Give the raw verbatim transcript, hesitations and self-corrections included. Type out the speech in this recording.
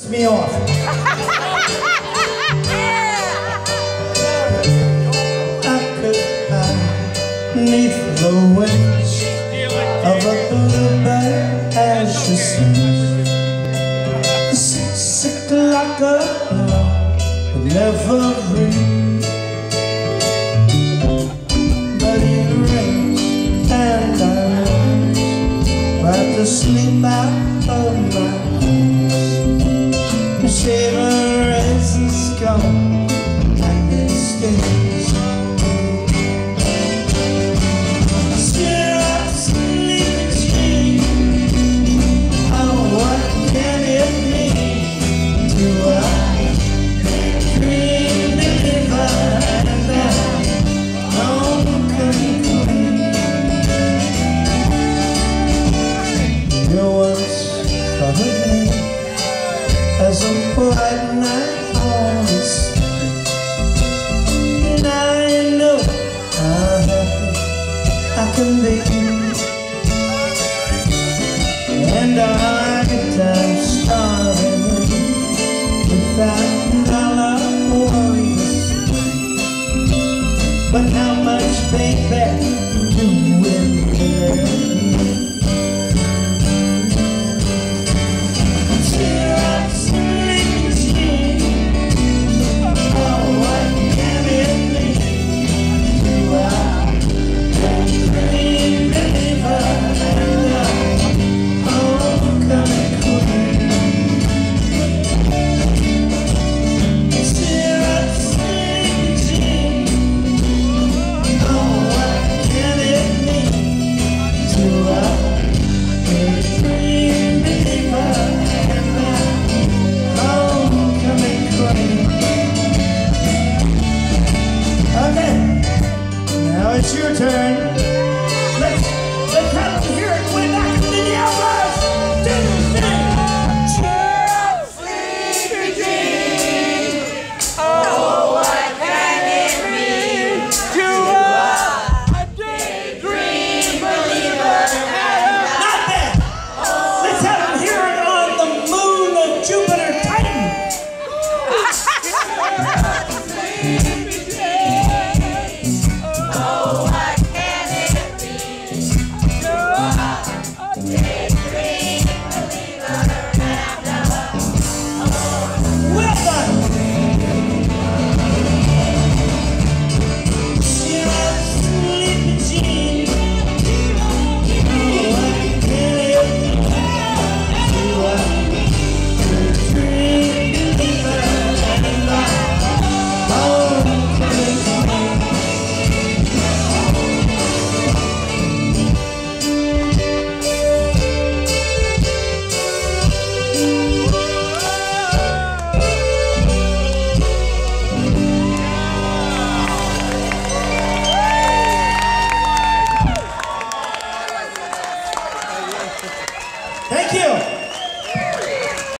Me off. I could hide neath the wings of a bluebird as she sings. Sick, sick like a love that never breathes. But it rains and I rise, right to sleep out of my eyes. The shaver is a skull and it stays. Still I sleep and dream. Oh, what can it mean? Do I dream to live and die? Home clean. You once thought of me as a bright night on the street. Now you know how happy I can be.